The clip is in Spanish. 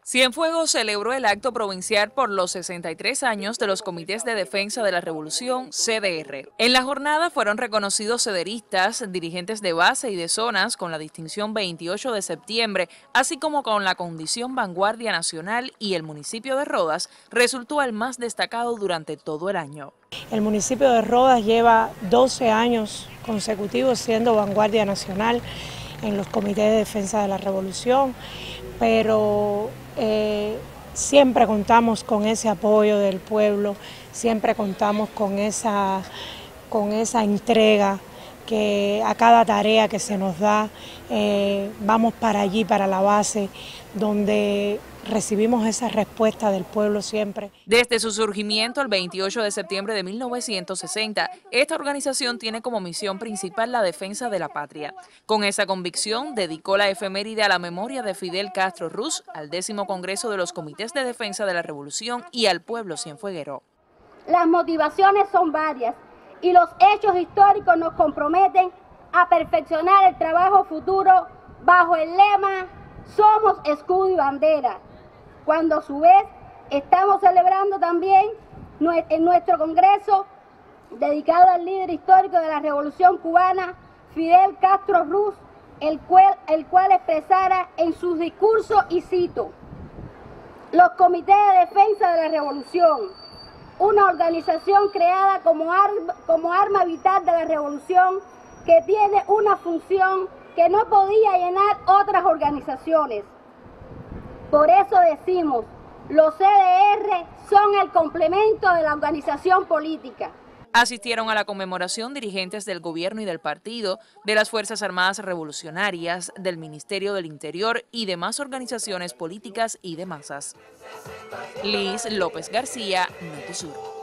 Cienfuegos celebró el acto provincial por los 63 años de los Comités de Defensa de la Revolución, CDR. En la jornada fueron reconocidos cederistas, dirigentes de base y de zonas con la distinción 28 de septiembre, así como con la condición Vanguardia Nacional, y el municipio de Rodas resultó el más destacado durante todo el año. El municipio de Rodas lleva 12 años consecutivos siendo Vanguardia Nacional en los Comités de Defensa de la Revolución, pero siempre contamos con ese apoyo del pueblo, siempre contamos con esa entrega que a cada tarea que se nos da, vamos para allí, para la base, donde recibimos esa respuesta del pueblo siempre. Desde su surgimiento el 28 de septiembre de 1960, esta organización tiene como misión principal la defensa de la patria. Con esa convicción, dedicó la efeméride a la memoria de Fidel Castro Ruz, al 10º Congreso de los Comités de Defensa de la Revolución y al pueblo cienfueguero. Las motivaciones son varias y los hechos históricos nos comprometen a perfeccionar el trabajo futuro bajo el lema "Somos escudo y bandera", cuando a su vez estamos celebrando también en nuestro Congreso dedicado al líder histórico de la Revolución Cubana, Fidel Castro Ruz, el cual expresara en sus discursos, y cito: "Los comités de defensa de la revolución, una organización creada como arma vital de la revolución, que tiene una función que no podía llenar otras organizaciones. Por eso decimos, los CDR son el complemento de la organización política". Asistieron a la conmemoración dirigentes del gobierno y del partido, de las Fuerzas Armadas Revolucionarias, del Ministerio del Interior y demás organizaciones políticas y de masas. Liz López García, Notisur.